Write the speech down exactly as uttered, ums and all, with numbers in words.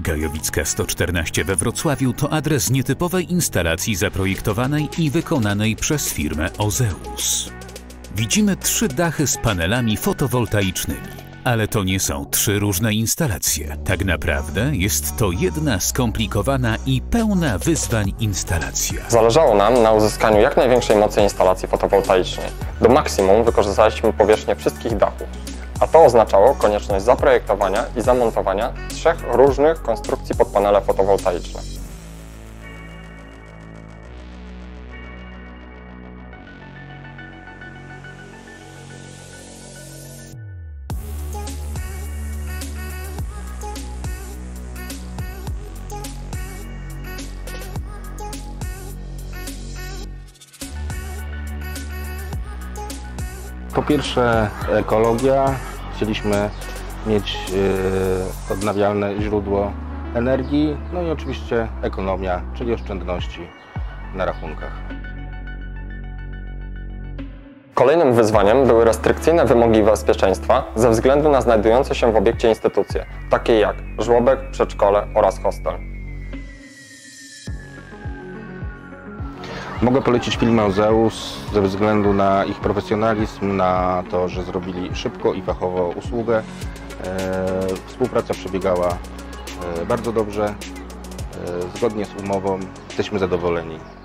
Gajowicka sto czternaście we Wrocławiu to adres nietypowej instalacji zaprojektowanej i wykonanej przez firmę Ozeus. Widzimy trzy dachy z panelami fotowoltaicznymi. Ale to nie są trzy różne instalacje. Tak naprawdę jest to jedna skomplikowana i pełna wyzwań instalacja. Zależało nam na uzyskaniu jak największej mocy instalacji fotowoltaicznej. Do maksimum wykorzystaliśmy powierzchnię wszystkich dachów, a to oznaczało konieczność zaprojektowania i zamontowania trzech różnych konstrukcji pod panele fotowoltaiczne. Po pierwsze ekologia, chcieliśmy mieć yy, odnawialne źródło energii, no i oczywiście ekonomia, czyli oszczędności na rachunkach. Kolejnym wyzwaniem były restrykcyjne wymogi bezpieczeństwa ze względu na znajdujące się w obiekcie instytucje, takie jak żłobek, przedszkole oraz hostel. Mogę polecić firmę Ozeus ze względu na ich profesjonalizm, na to, że zrobili szybko i fachowo usługę. Współpraca przebiegała bardzo dobrze, zgodnie z umową. Jesteśmy zadowoleni.